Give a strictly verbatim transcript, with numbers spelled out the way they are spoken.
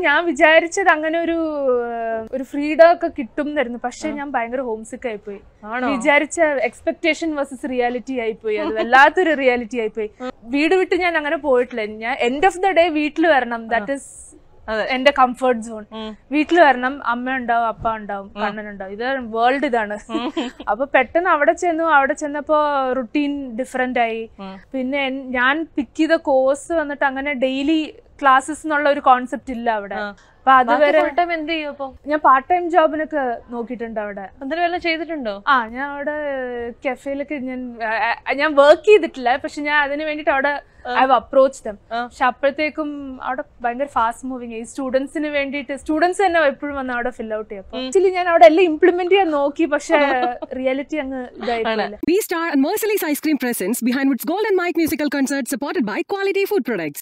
ഞാൻ വിചാരിച്ചത് അങ്ങനെ ഒരു ഒരു ഫ്രീഡം ഒക്കെ കിട്ടും എന്നായിരുന്നു. പക്ഷെ ഞാൻ ഭയങ്കര ഹോംസിക്ക് ആയിപ്പോയി. വിചാരിച്ച എക്സ്പെക്ടേഷൻ വേഴ്സസ് റിയാലിറ്റി ആയിപ്പോയി. അത് വല്ലാത്തൊരു റിയാലിറ്റി ആയിപ്പോയി. വീട് വിട്ട് ഞാൻ അങ്ങനെ പോയിട്ടില്ല. ഞാൻ എൻഡ് ഓഫ് ദ ഡേ വീട്ടിൽ വരണം. ദാറ്റ് ഇസ് എന്റെ കംഫർട്ട് സോൺ. വീട്ടിൽ വരണം, അമ്മ ഉണ്ടാവും, അപ്പ ഉണ്ടാവും, കണ്ണനുണ്ടാവും. ഇത് വേൾഡ് ഇതാണ്. അപ്പൊ പെട്ടെന്ന് അവിടെ ചെന്നു. അവിടെ ചെന്നപ്പോ റുട്ടീൻ ഡിഫറെന്റ് ആയി. പിന്നെ ഞാൻ പിക്ക് ചെയ്ത കോഴ്സ് വന്നിട്ട് അങ്ങനെ ഡെയിലി ക്ലാസ്സസ് എന്നുള്ള ഒരു കോൺസെപ്റ്റ് ഇല്ല അവിടെ. അപ്പൊ അതുവരെ എന്ത് ചെയ്യും? അപ്പൊ ഞാൻ പാർട്ട് ടൈം ജോബിനൊക്കെ നോക്കിയിട്ടുണ്ട് അവിടെ. എന്തെങ്കിലും വല്ല ചെയ്തിട്ടുണ്ടോ? ആ, ഞാൻ അവിടെ കഫേയിലൊക്കെ ഞാൻ ഞാൻ വർക്ക് ചെയ്തിട്ടില്ല. പക്ഷെ ഞാൻ അതിന് വേണ്ടിട്ട് അവിടെ ഐ ഹവ് അപ്രോച്ച് ദം. പക്ഷെ അപ്പോഴത്തേക്കും അവിടെ ഭയങ്കര ഫാസ്റ്റ് മൂവിങ്. ഈ സ്റ്റുഡൻസിന് വേണ്ടിയിട്ട് സ്റ്റുഡൻസ് തന്നെ എപ്പോഴും വന്ന് അവിടെ ഫിൽ ഔട്ട് ചെയ്യും. ആക്ച്വലി ഞാൻ അവിടെ എല്ലാം ഇംപ്ലിമെന്റ് ചെയ്യാൻ നോക്കി. പക്ഷെ റിയാലിറ്റി അങ്ങ് ഇതായിട്ടില്ല. We Star and Merciless Ice Cream presents Behindwoods Gold and Mike musical concert supported by Quality Food Products.